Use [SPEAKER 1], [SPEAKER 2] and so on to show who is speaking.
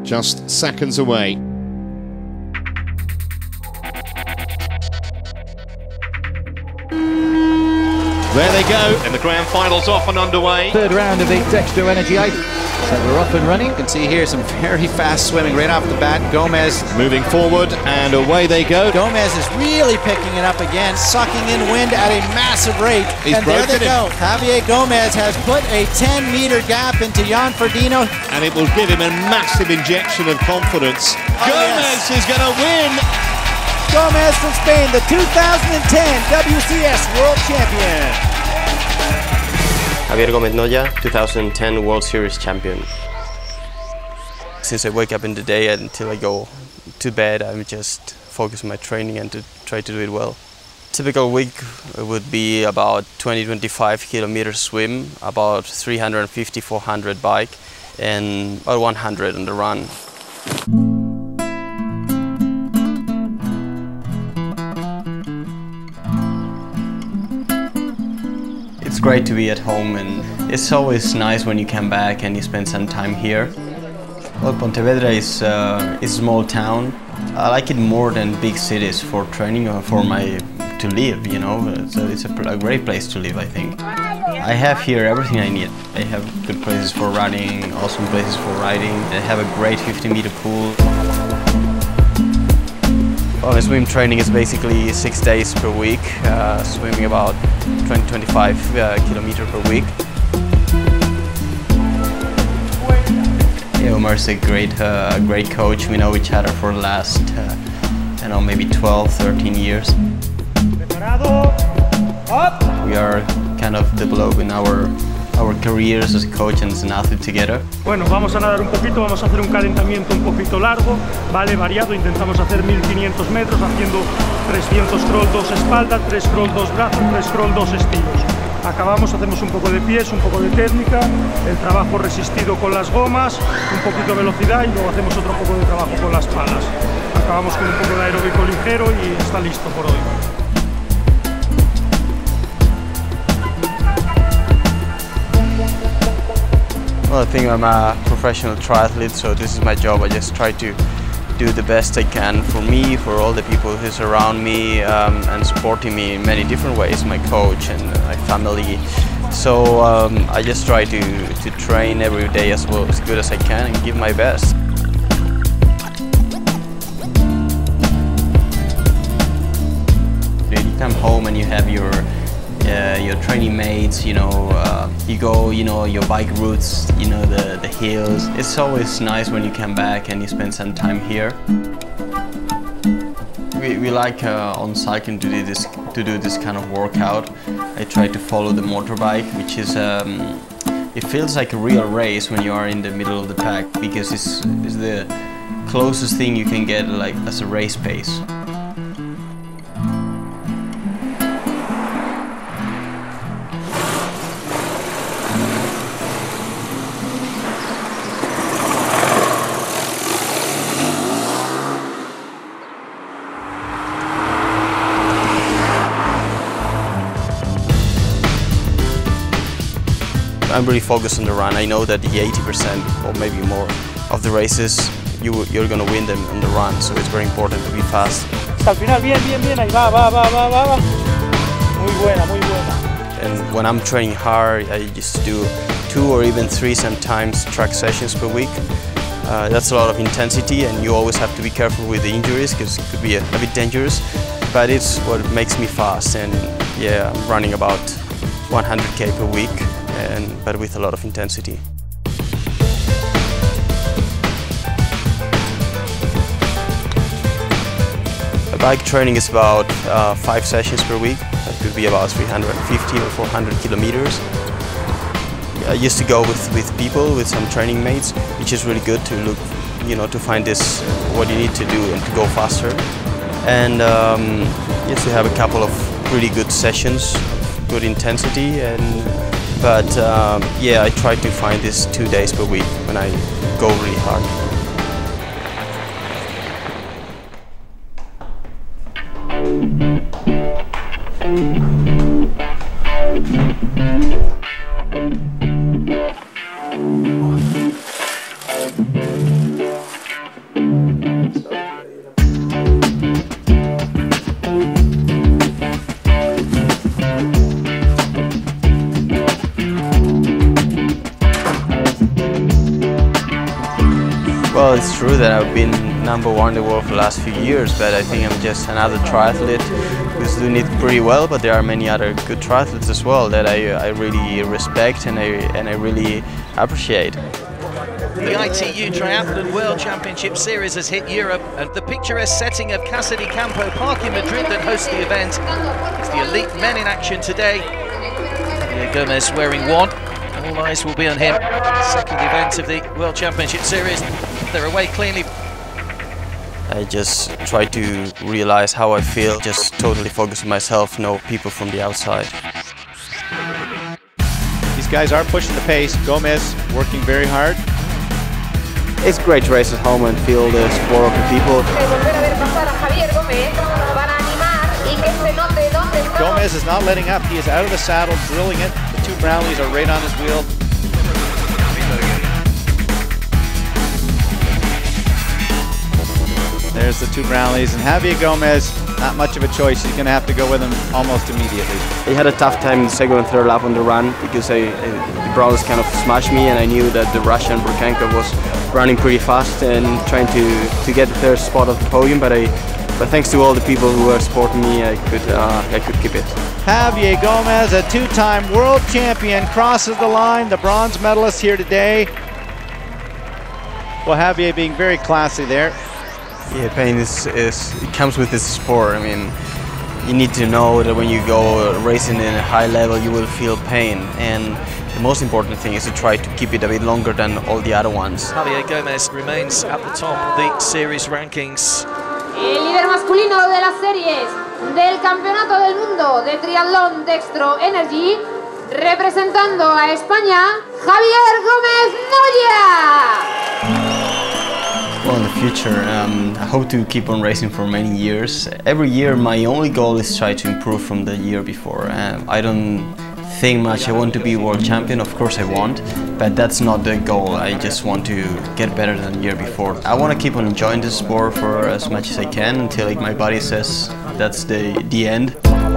[SPEAKER 1] just seconds away. There they go, and the grand final's off and underway.
[SPEAKER 2] Third round of the Dextro Energy 8. So we're off and running.
[SPEAKER 3] You can see here some very fast swimming right off the bat. Gomez
[SPEAKER 1] moving forward, and away they go.
[SPEAKER 3] Gomez is really picking it up again, sucking in wind at a massive rate.
[SPEAKER 1] He's
[SPEAKER 3] and there they
[SPEAKER 1] broken
[SPEAKER 3] go. Javier Gomez has put a 10-meter gap into Jan Frodeno.
[SPEAKER 1] And it will give him a massive injection of confidence. Gomez is going to win.
[SPEAKER 3] Gomez from Spain, the 2010 WCS World Champion.
[SPEAKER 4] Javier Gomez, 2010 World Series champion. Since I wake up in the day until I go to bed, I'm just focused on my training and to try to do it well. Typical week would be about 20-25 kilometers swim, about 350-400 bike, and about 100 on the run. It's great to be at home, and it's always nice when you come back and you spend some time here. Well, Pontevedra is a small town. I like it more than big cities for training or for to live, you know. So it's a great place to live, I think. I have here everything I need. I have good places for running, awesome places for riding. I have a great 50-meter pool. Well, swim training is basically 6 days per week, swimming about 20-25 kilometers per week. Yeah, Omar is a great coach. We know each other for the last, I don't know, maybe 12-13 years. We are kind of developing our careers as a coach and as an athlete together.
[SPEAKER 5] Bueno, vamos a nadar un poquito, vamos a hacer un calentamiento un poquito largo, vale, variado. Intentamos hacer 1500 metros haciendo 300 crawl, 2 espalda, 3 crawl, 2 brazos, 3 crawl, 2 estilos. Acabamos, hacemos un poco de pies, un poco de técnica, el trabajo resistido con las gomas, un poquito de velocidad y luego hacemos otro poco de trabajo con las palas. Acabamos con un poco de aeróbico ligero y está listo por hoy.
[SPEAKER 4] Well, I think I'm a professional triathlete, so this is my job. I just try to do the best I can for me, for all the people who surround me and supporting me in many different ways, my coach and my family. So I just try to train every day as well, as good as I can, and give my best. You come home and you have your training mates, you know, you go, you know, your bike routes, you know, the hills. It's always nice when you come back and you spend some time here. We like on cycling to do this kind of workout. I try to follow the motorbike, which is it feels like a real race when you are in the middle of the pack, because it's the closest thing you can get like as a race pace. I'm really focused on the run. I know that the 80% or maybe more of the races you're going to win them on the run, so it's very important to be fast.
[SPEAKER 5] Hasta el final, bien, ahí va. Muy buena, muy buena.
[SPEAKER 4] And when I'm training hard, I just do 2 or even 3 sometimes track sessions per week. That's a lot of intensity, and you always have to be careful with the injuries because it could be a bit dangerous, but it's what makes me fast. And yeah, I'm running about 100k per week, but with a lot of intensity. Bike training is about 5 sessions per week. That could be about 350 or 400 kilometers. I used to go with people, with some training mates, which is really good to look, you know, to find this what you need to do and to go faster. And yes, we have a couple of really good sessions, good intensity, but yeah, I try to find this 2 days per week when I go really hard. Well, it's true that I've been #1 in the world for the last few years, but I think I'm just another triathlete who's doing it pretty well. But there are many other good triathletes as well that I really respect and I really appreciate.
[SPEAKER 6] The ITU Triathlon World Championship Series has hit Europe, and the picturesque setting of Casa de Campo Park in Madrid that hosts the event. It's the elite men in action today. Javier Gomez wearing one. All eyes will be on him. Second event of the World Championship Series. They're away cleanly.
[SPEAKER 4] I just try to realize how I feel, just totally focus on myself, no people from the outside.
[SPEAKER 2] These guys are pushing the pace. Gomez working very hard.
[SPEAKER 4] It's great to race at home and feel the support of the people.
[SPEAKER 2] Gomez is not letting up. He is out of the saddle, drilling it. The two Brownlees are right on his wheel. There's the two Brownlees, and Javier Gomez, not much of a choice. He's going to have to go with him almost immediately.
[SPEAKER 4] I had a tough time in the second and third lap on the run because the Brownlees kind of smashed me, and I knew that the Russian Burkenko was running pretty fast and trying to get the third spot of the podium, but thanks to all the people who were supporting me, I could keep it.
[SPEAKER 2] Javier Gomez, a two-time world champion, crosses the line, the bronze medalist here today. Well, Javier being very classy there.
[SPEAKER 4] Yeah, pain it comes with this sport. I mean, you need to know that when you go racing in a high level, you will feel pain. And the most important thing is to try to keep it a bit longer than all the other ones.
[SPEAKER 6] Javier Gomez remains at the top of the series rankings.
[SPEAKER 7] El líder masculino de las series del Campeonato del Mundo de Triatlón Dextro Energy, representando a España, Javier Gomez Noya.
[SPEAKER 4] Well, in the future, I hope to keep on racing for many years. Every year, my only goal is try to improve from the year before. I don't think much. I want to be world champion, of course I want, but that's not the goal. I just want to get better than the year before. I want to keep on enjoying the sport for as much as I can until my body says that's the end.